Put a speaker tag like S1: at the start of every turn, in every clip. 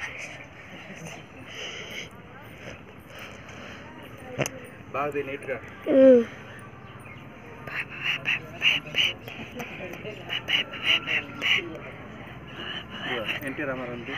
S1: బాగుంది నీట్గా. ఎన్టీ రామారావు ఉంది.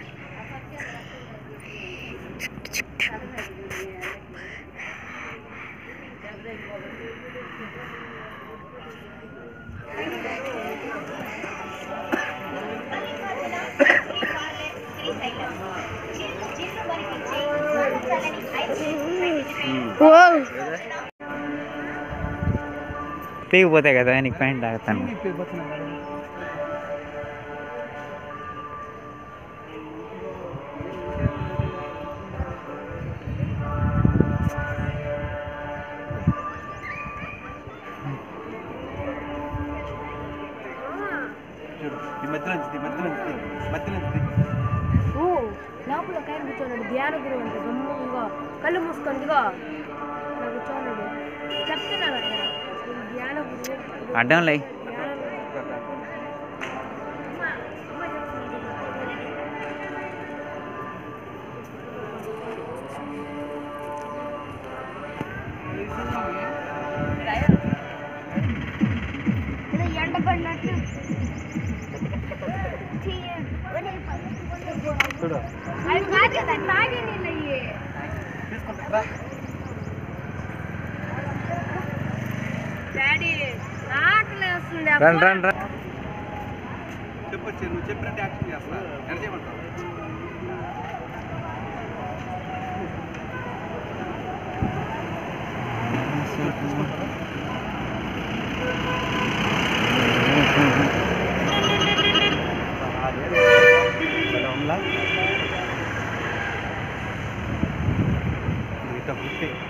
S2: తెగిపోతాయి కదా నీకు పాయింట్ తాగుతాను.
S3: లోపల కాయ కూర్చోన్నాడు ధ్యాన గురువు అంటే గమ్ముగా కళ్ళు మూసుకుందిగా కూర్చోన్నాడు చెప్తున్నాను ధ్యాన గురువు
S2: అడ్డం లే.
S3: ఎండ పడినట్టు డాడీ ఆకలేస్తుంది.
S2: Run run run.
S1: చెప్పొచ్చు, నువ్వు చెప్పినట్టు యాక్షన్ చేస్తా. నడిచేయమంటావు. Kita putih.